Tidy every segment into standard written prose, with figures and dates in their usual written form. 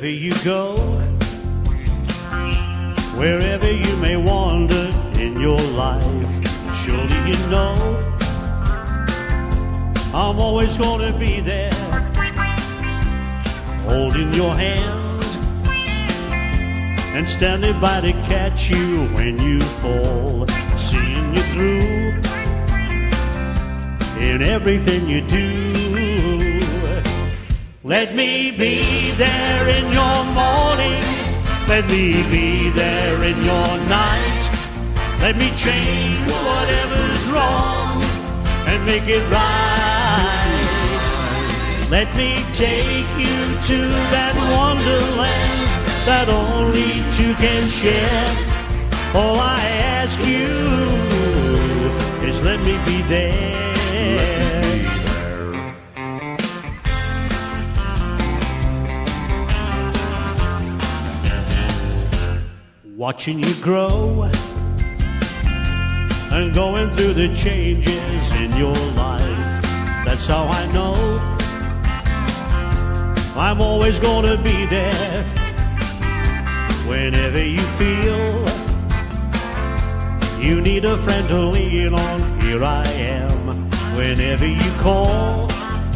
Wherever you go, wherever you may wander in your life, surely you know I'm always gonna be there, holding your hand and standing by to catch you when you fall, seeing you through in everything you do. Let me be there in your morning, let me be there in your night. Let me change whatever's wrong and make it right. Let me take you to that wonderland that only two can share. All I ask you is let me be there. Watching you grow and going through the changes in your life, that's how I know I'm always gonna be there. Whenever you feel you need a friend to lean on, here I am. Whenever you call,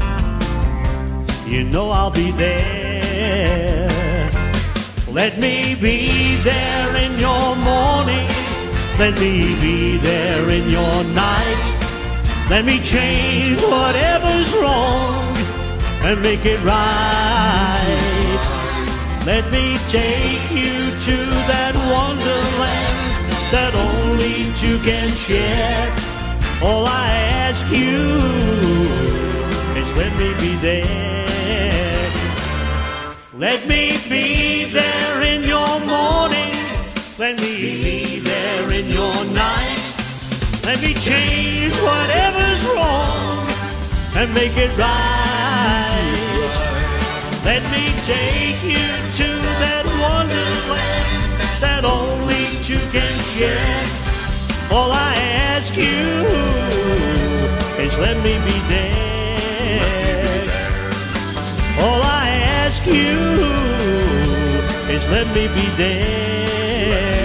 you know I'll be there. Let me be there in your morning, let me be there in your night. Let me change whatever's wrong and make it right. Let me take you to that wonderland that only two can share. All I ask you is let me be there. Let me be there in your morning, let me be there in your night. Let me change whatever's wrong and make it right. Let me take you to that wonderland that only two can share. All I ask you is let me be there. All I ask you is let me be there.